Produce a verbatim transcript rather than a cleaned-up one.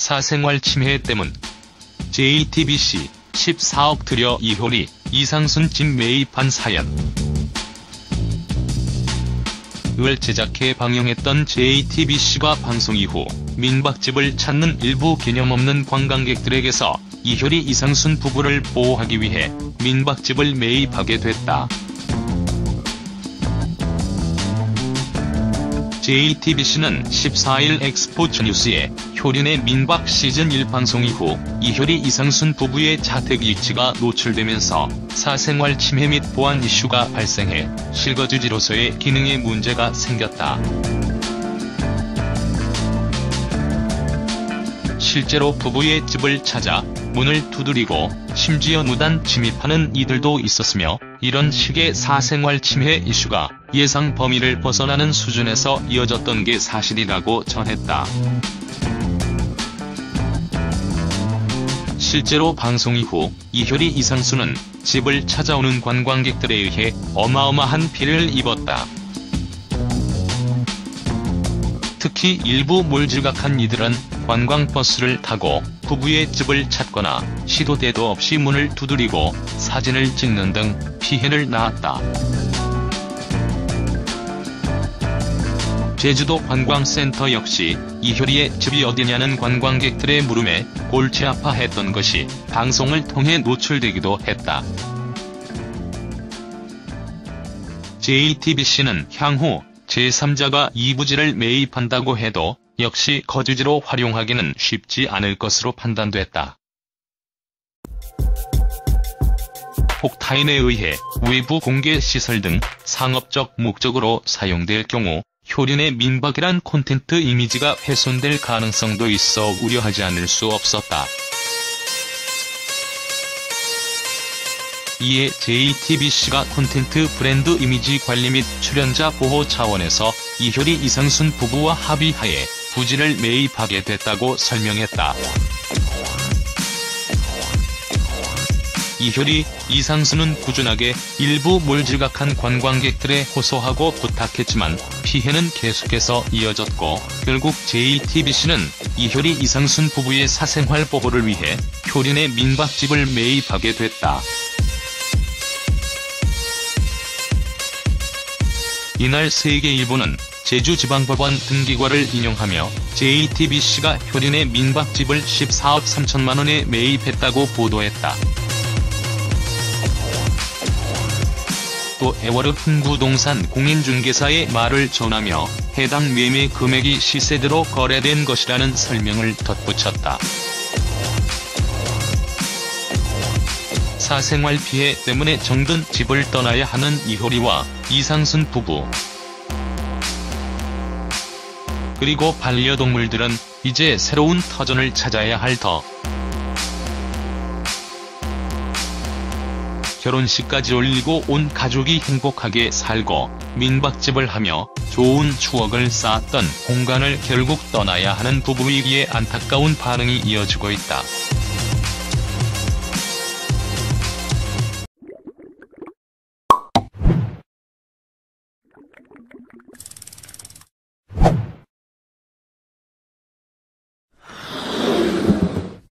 사생활 침해 때문. 제이티비씨 십사억 들여 이효리, 이상순 집 매입한 사연. 을 제작해 방영했던 제이티비씨가 방송 이후 민박집을 찾는 일부 개념 없는 관광객들에게서 이효리, 이상순 부부를 보호하기 위해 민박집을 매입하게 됐다. 제이티비씨는 십사일 엑스포츠 뉴스에 효린의 민박 시즌 일 방송 이후 이효리, 이상순 부부의 자택 위치가 노출되면서 사생활 침해 및 보안 이슈가 발생해 실거주지로서의 기능에 문제가 생겼다. 실제로 부부의 집을 찾아 문을 두드리고 심지어 무단 침입하는 이들도 있었으며, 이런 식의 사생활 침해 이슈가 예상 범위를 벗어나는 수준에서 이어졌던 게 사실이라고 전했다. 실제로 방송 이후 이효리, 이상순은 집을 찾아오는 관광객들에 의해 어마어마한 피해를 입었다. 특히 일부 몰지각한 이들은 관광버스를 타고 부부의 집을 찾거나 시도 때도 없이 문을 두드리고 사진을 찍는 등 피해를 낳았다. 제주도 관광센터 역시 이효리의 집이 어디냐는 관광객들의 물음에 골치 아파했던 것이 방송을 통해 노출되기도 했다. 제이티비씨는 향후 제삼자가 이 부지를 매입한다고 해도 역시 거주지로 활용하기는 쉽지 않을 것으로 판단됐다. 혹타인에 의해 외부 공개시설 등 상업적 목적으로 사용될 경우 효린의 민박이란 콘텐츠 이미지가 훼손될 가능성도 있어 우려하지 않을 수 없었다. 이에 제이티비씨가 콘텐츠 브랜드 이미지 관리 및 출연자 보호 차원에서 이효리, 이상순 부부와 합의하에 부지를 매입하게 됐다고 설명했다. 이효리, 이상순은 꾸준하게 일부 몰지각한 관광객들에 호소하고 부탁했지만 피해는 계속해서 이어졌고, 결국 제이티비씨는 이효리, 이상순 부부의 사생활 보호를 위해 효린의 민박집을 매입하게 됐다. 이날 세계일보는 제주지방법원 등기과를 인용하며 제이티비씨가 효린의 민박집을 십사억 삼천만 원에 매입했다고 보도했다. 또 애월읍 흥부동산 공인중개사의 말을 전하며 해당 매매 금액이 시세대로 거래된 것이라는 설명을 덧붙였다. 사생활 피해 때문에 정든 집을 떠나야 하는 이효리와 이상순 부부. 그리고 반려동물들은 이제 새로운 터전을 찾아야 할 터. 결혼식까지 올리고 온 가족이 행복하게 살고 민박집을 하며 좋은 추억을 쌓았던 공간을 결국 떠나야 하는 부부이기에 안타까운 반응이 이어지고 있다.